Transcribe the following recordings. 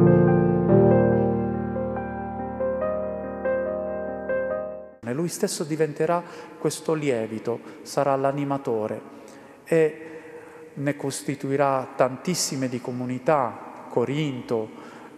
Lui stesso diventerà questo lievito, sarà l'animatore e ne costituirà tantissime di comunità, Corinto,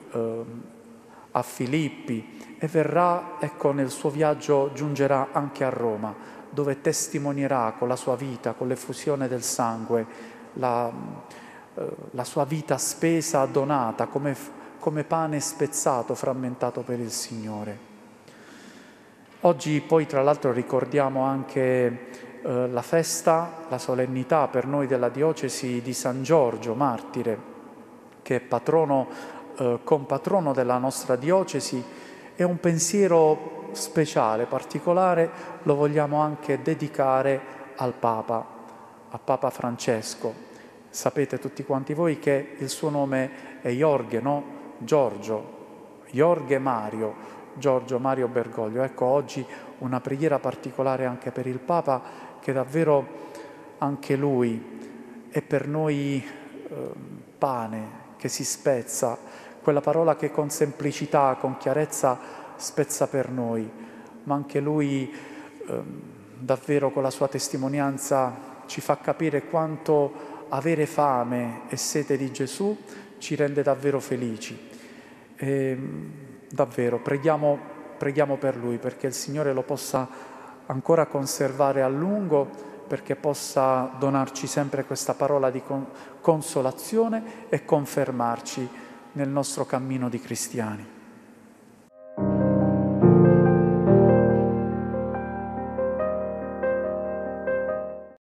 a Filippi, e verrà, ecco, nel suo viaggio giungerà anche a Roma, dove testimonierà con la sua vita, con l'effusione del sangue, la sua vita spesa, donata, come pane spezzato, frammentato per il Signore. Oggi poi tra l'altro ricordiamo anche la festa, la solennità per noi della diocesi di San Giorgio, martire, che è patrono, compatrono della nostra diocesi, e un pensiero speciale, particolare, lo vogliamo anche dedicare al Papa, a Papa Francesco. Sapete tutti quanti voi che il suo nome è Jorge, no? Giorgio, Jorge Mario, Giorgio Mario Bergoglio. Ecco, oggi una preghiera particolare anche per il Papa, che davvero anche lui è per noi pane che si spezza, quella parola che con semplicità, con chiarezza spezza per noi, ma anche lui davvero con la sua testimonianza ci fa capire quanto avere fame e sete di Gesù ci rende davvero felici. Davvero, preghiamo per lui, perché il Signore lo possa ancora conservare a lungo, perché possa donarci sempre questa parola di consolazione e confermarci nel nostro cammino di cristiani.